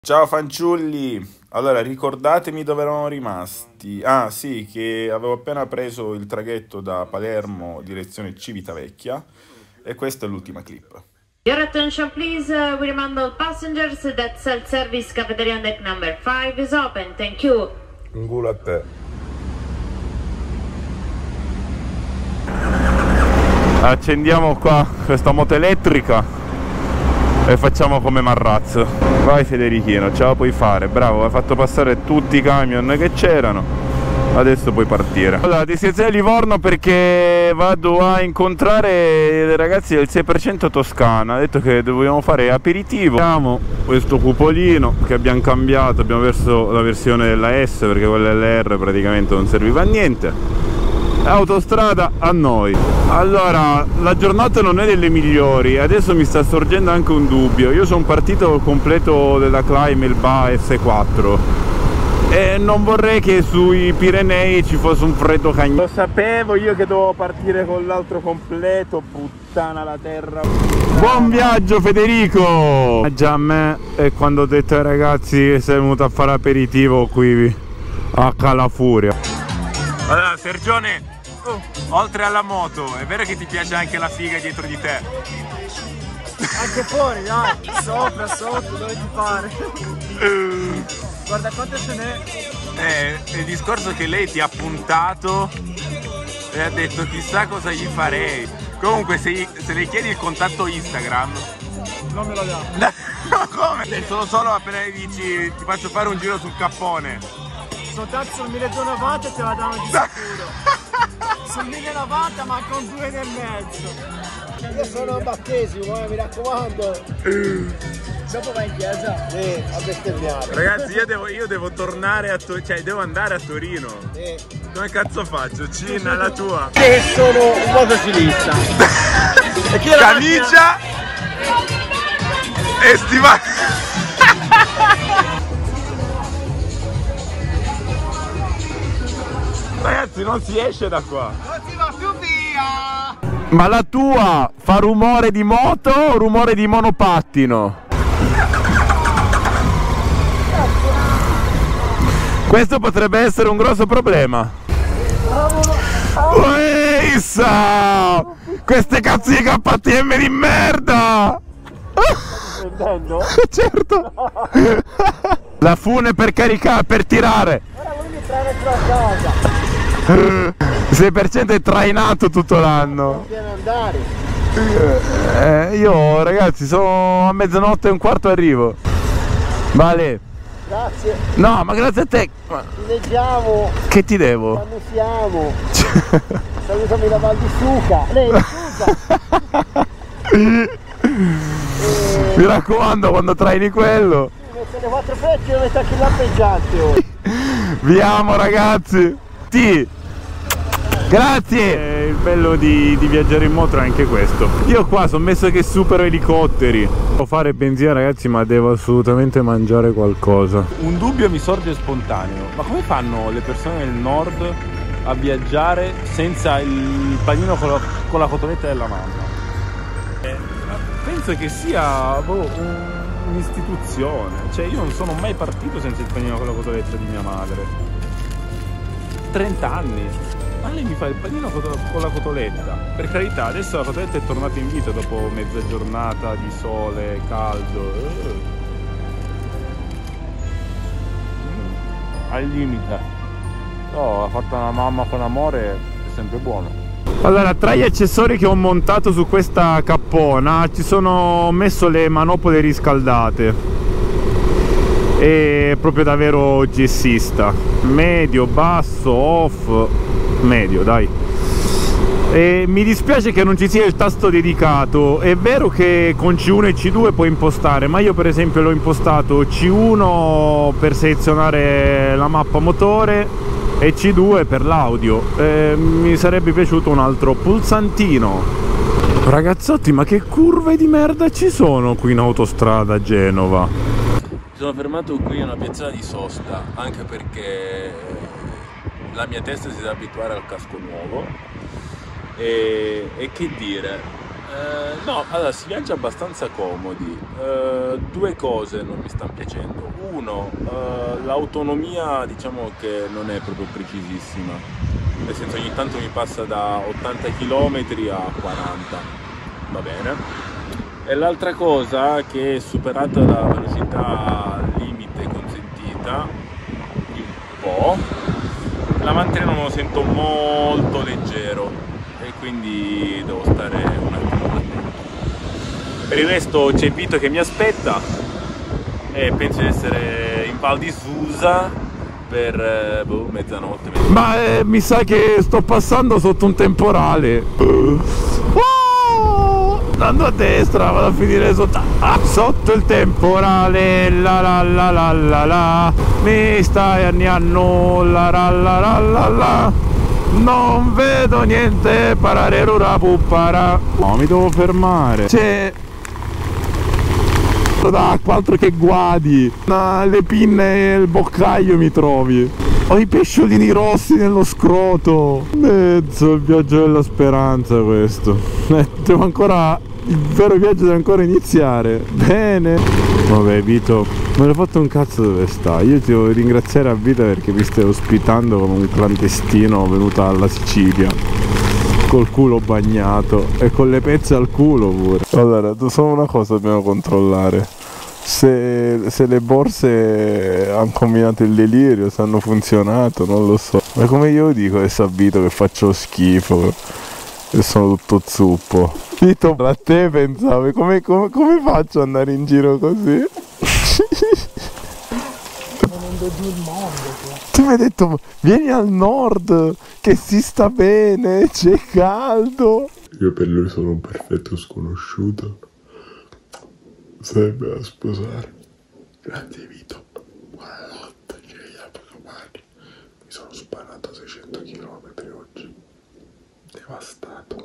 Ciao fanciulli, allora ricordatemi dove eravamo rimasti. Ah sì, che avevo appena preso il traghetto da Palermo direzione Civitavecchia e questa è l'ultima clip. Your attention please, we remind all passengers that self-service cafeteria on deck number 5 is open, thank you. Un culo a te. Accendiamo qua questa moto elettrica e facciamo come Marrazzo. Vai Federichino, ce la puoi fare, bravo, hai fatto passare tutti i camion che c'erano. Adesso puoi partire. Allora, destinazione Livorno perché vado a incontrare i ragazzi del 6% Toscana. Ha detto che dobbiamo fare aperitivo. Abbiamo questo cupolino che abbiamo cambiato, abbiamo perso la versione della S perché quella LR praticamente non serviva a niente. Autostrada a noi. Allora, la giornata non è delle migliori, adesso mi sta sorgendo anche un dubbio. Io sono partito col completo della Climb Elba S4 e non vorrei che sui Pirenei ci fosse un freddo cagno. Lo sapevo io che dovevo partire con l'altro completo, puttana la terra. Buon viaggio Federico! Già a me è quando ho detto ai ragazzi che sei venuto a fare aperitivo qui a Calafuria. Allora Sergione, oltre alla moto, è vero che ti piace anche la figa dietro di te? Anche fuori, dai, sopra, sotto, dove ti pare. Guarda quante ce n'è. Il discorso che lei ti ha puntato e ha detto chissà cosa gli farei. Comunque se le chiedi il contatto Instagram Non me lo dà. no, come? Solo appena gli dici ti faccio fare un giro sul cappone. Soltanto sul 1290 te la danno di sicuro. Sul 1090 ma con 2,5. Io sono a battesimo, mi raccomando. Dopo vai in chiesa? Sì, a bestemmiare. Ragazzi, io devo tornare a Torino, cioè devo andare a Torino. Come cazzo faccio? Cina, la tua. Che sono un motociclista. Camicia e stivali. Ragazzi, non si esce da qua. Non si va più via. Ma la tua fa rumore di moto o rumore di monopattino? Questo potrebbe essere un grosso problema. Uissa! Queste cazzo di KTM di merda! Prendendo? Certo! La fune per caricare, per tirare! Ora lui mi prende a casa. 6% è trainato tutto l'anno. Non viene andare. Io ragazzi sono a mezzanotte e un quarto arrivo. Vale. Grazie. No, ma grazie a te. Ti leggiamo. Che ti devo? Quando siamo. Salutami la Val di Suca. Lei Suca. Mi raccomando quando traini quello. Mettere 4 pezzi e metto anche il lampeggiante. Vi amo ragazzi. Grazie. Il bello di viaggiare in moto è anche questo. Io qua sono messo che supero elicotteri. Devo fare benzina ragazzi, ma devo assolutamente mangiare qualcosa. Un dubbio mi sorge spontaneo. Ma come fanno le persone del nord a viaggiare senza il panino con la cotoletta della mamma? Penso che sia un'istituzione. Cioè io non sono mai partito senza il panino con la cotoletta di mia madre. 30 anni. Ma lei mi fa il panino con la cotoletta. Per carità, adesso la cotoletta è tornata in vita dopo mezza giornata di sole, caldo. Al limite. No, l'ha fatta una mamma con amore, è sempre buono. Allora, tra gli accessori che ho montato su questa cappona ci sono messo le manopole riscaldate. E proprio davvero gessista. Medio, basso, off. Medio, dai. E mi dispiace che non ci sia il tasto dedicato. È vero che con C1 e C2 puoi impostare, ma io per esempio l'ho impostato C1 per selezionare la mappa motore e C2 per l'audio. Mi sarebbe piaciuto un altro pulsantino. Ragazzotti, ma che curve di merda ci sono qui in autostrada a Genova? Sono fermato qui a una piazzata di sosta, anche perché la mia testa si deve abituare al casco nuovo e che dire, No, allora si viaggia abbastanza comodi. Due cose non mi stanno piacendo. Uno, l'autonomia diciamo che non è proprio precisissima, nel senso ogni tanto mi passa da 80 km a 40, va bene. E l'altra cosa, che è superata la velocità limite consentita di un po', la mantenere me lo sento molto leggero e quindi devo stare un attimo attento. Per il resto c'è Vito che mi aspetta e penso di essere in Val di Susa per mezzanotte. Ma mi sa che sto passando sotto un temporale. Andando a destra, vado a finire sotto il temporale. La la la la la la. Mi stai anniando la la la la la la. Non vedo niente, pararerura puppara. No, mi devo fermare. C'è d'acqua, altro che guadi. Le pinne e il boccaglio mi trovi. Ho i pesciolini rossi nello scroto. Mezzo il viaggio della speranza questo. Devo ancora... Il vero viaggio deve ancora iniziare. Bene. Vabbè Vito, non hai fatto un cazzo dove stai. Io ti devo ringraziare a vita perché mi stai ospitando come un clandestino venuto dalla Sicilia, col culo bagnato e con le pezze al culo pure. Allora, solo una cosa dobbiamo controllare: se le borse hanno combinato il delirio, se hanno funzionato, non lo so. Ma come io dico adesso a Vito che faccio schifo e sono tutto zuppo. Vito, a te pensavi, come faccio ad andare in giro così? Tu mi hai detto vieni al nord che si sta bene, c'è caldo. Io per lui sono un perfetto sconosciuto. Sarebbe da sposare. Grazie Vito. Buonanotte, ci vediamo domani. Mi sono sparato 600 km oggi. Devastato.